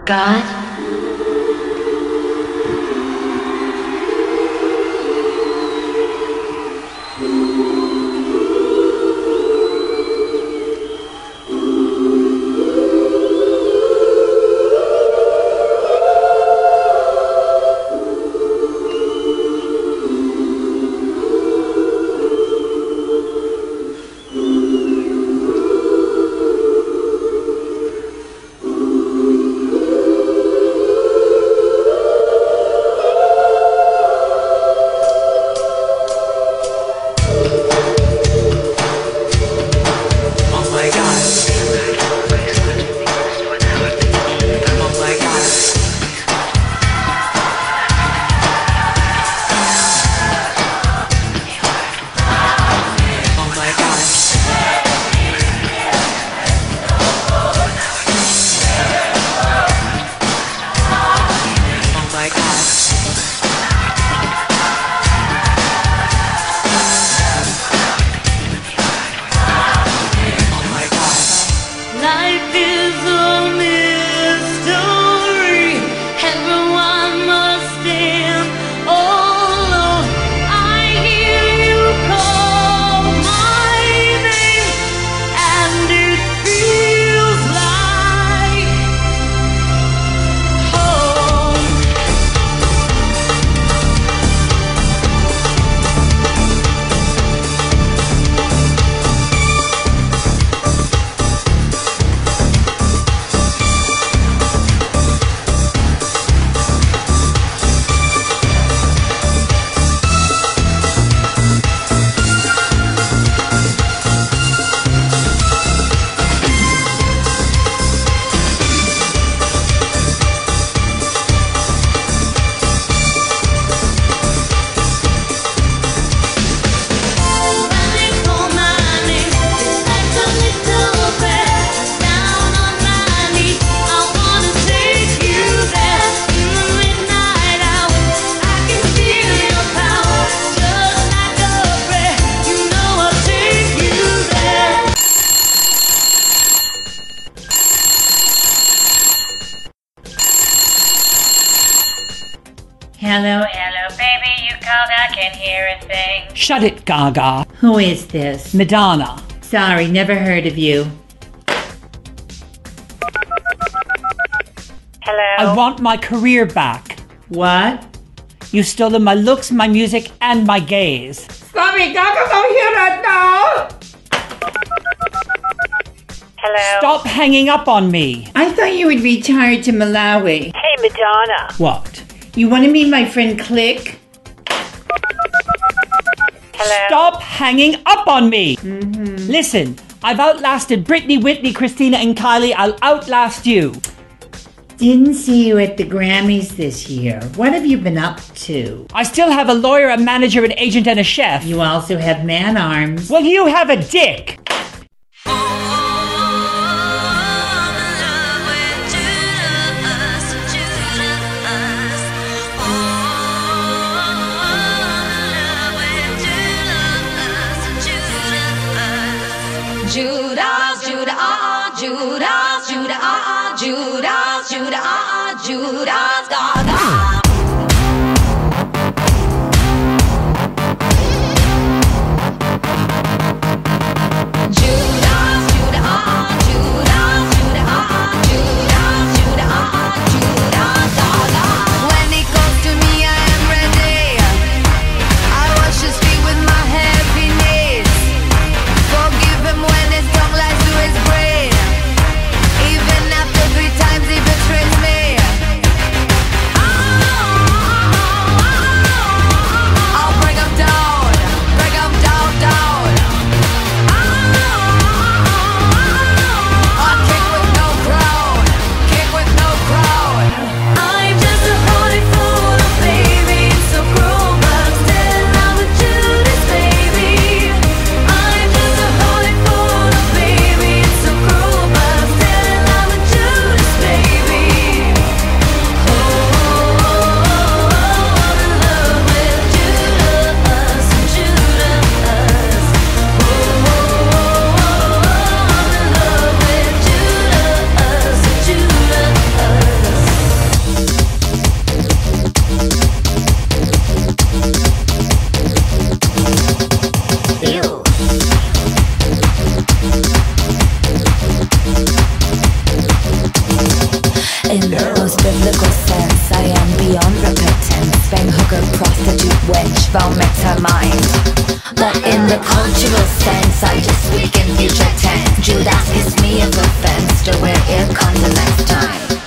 God? Hello, baby, you called, I can't hear a thing. Shut it, Gaga. Who is this? Madonna. Sorry, never heard of you. Hello? I want my career back. What? You've stolen my looks, my music, and my gaze. Sorry, Gaga don't hear that now! Hello? Stop hanging up on me. I thought you would retired to Malawi. Hey, Madonna. What? You want to meet my friend Click? Hello? Stop hanging up on me. Listen, I've outlasted Britney, Whitney, Christina, and Kylie. I'll outlast you. Didn't see you at the Grammys this year. What have you been up to? I still have a lawyer, a manager, an agent, and a chef. You also have man arms. Well, you have a dick. Judas, Judah, Judas, Judah, Judas, Judah, Judas, Gaga. Even after 3 times he betrays me. biblical sense, I am beyond repentance. Bang hooker, prostitute, witch, vomit her mind. But in the cultural sense, I just speak in future tense. Judas, kiss me of offense, to where it comes the next time.